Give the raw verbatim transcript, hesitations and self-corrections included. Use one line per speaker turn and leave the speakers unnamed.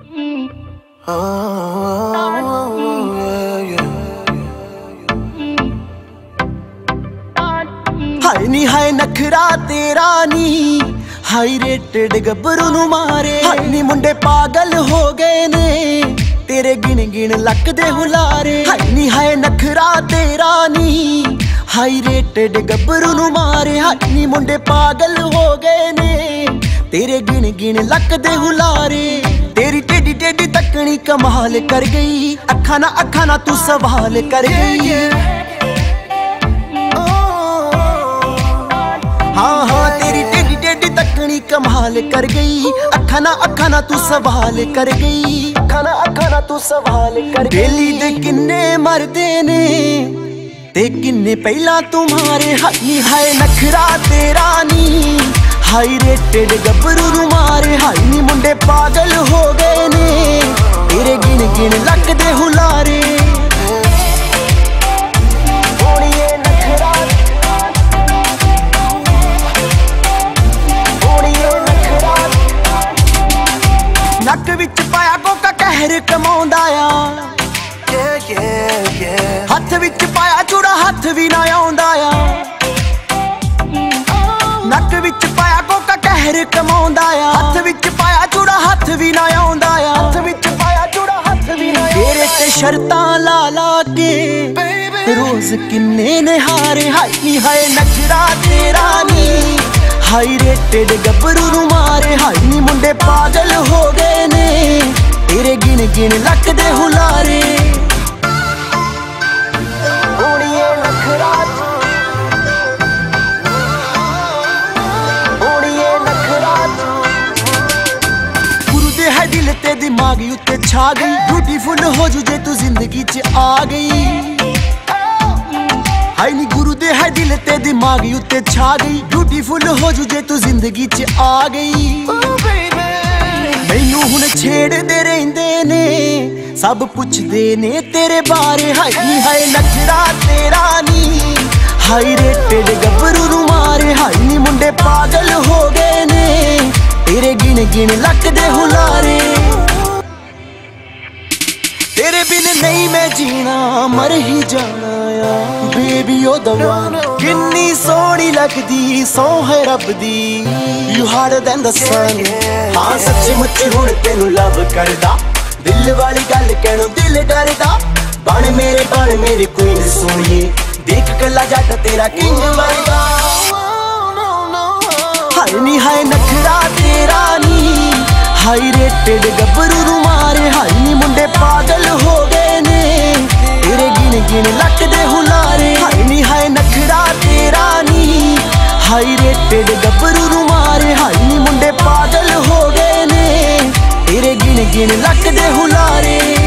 हाय नी हाय नखरा तेरा नी high rated गबरू नू मारे। हाय नी मुंडे पागल हो गए ने तेरे गिन गिन लक दे हुलारे। हाय नी हाय नखरा तेरा नी हाई रेटेड गबरू नू मारे। हाय नी मुंडे पागल हो गए ने तेरे गिन गिन लक दे हुलारे। तेरी टेडी टेडी तकनी कमाल कर गई, अखा ना अखा ना तू सवाल कर गई। हाँ हाँ तेरी टेडी टेडी तकनी कमाल कर गई, अखा ना अखा ना तू सवाल कर गई। अखा ना अखा ना तू सवाल कर गई। बेली दे किन्ने मरदे ने ते किन्ने पहला तुम्हारे। हाय नी हाय नखरा तेरा नी हाई रेटेड गबरू नू मारे। हाय नी मुंडे पागल हो गए ने तेरे गिन गिन लक दे हुलारे। नक विच पाया कोका कहर कमाउंदा आ, हथ विच पाया चूड़ा हथ भी ना आउंदा आ। नक विच पाया कोका कहर कमाउंदा आ, हथ विच पाया चूड़ा हथ भी ना आउंदा आ। हथ विच पाया चूड़ा हथ भी ना तेरे ते शर्तां ला ला के रोज किन्ने ने हारे। हाय नी हाय नखरा तेरा नी हाई रेटेड गबरू नू मारे। हाय नी मुंडे पागल हो गए ने तेरे गिन गिन लक दे हुलारे। ओड़िए नखरा ओड़िए नखरा गुरु दे है दिल ते दिमाग उत्ते छा गई। ब्यूटीफुल हो जू जे तू जिंदगी च आ गई। हाय नी गुरु दे है दिल ते दिमाग उत्ते छा गई। ब्यूटीफुल हो जू जे तू जिंदगी च आ गई। मैनू हुण छेड़दे रहिंदे ने सब पुछदे ने तेरे बारे। हाय नी हाय नखरा तेरा नी हाई रेटेड गबरू नू मारे। हाय नी मुंडे पागल हो गए ने तेरे गिन गिन लक दे हुलारे। तेरे बिन नहीं मैं जीना मर ही जाना आ बेबी ओ दवा। किन्नी सोहनी लगदी सौ है रब दी you harder than the sun. हाँ सच्ची मुच्ची हुण तेनू लव करदा दिल वाली गल कहणों दिल डरदा। बन मेरे बन मेरी क्वीन सोहणीए देख कला जट तेरा किंग वर्गा। हाय नी हाय नखरा तेरा नी हाई रेटेड गबरू नू मारे। हाय नी मुंडे पागल हो गए ने तेरे गिन गिन लक दे हुलारे। हाय नी हाय नखरा तेरा नी हाई रेटेड गबरू नू मारे। हाय नी मुंडे पागल हो गए ने तेरे गिन गिन लक दे हुलारे।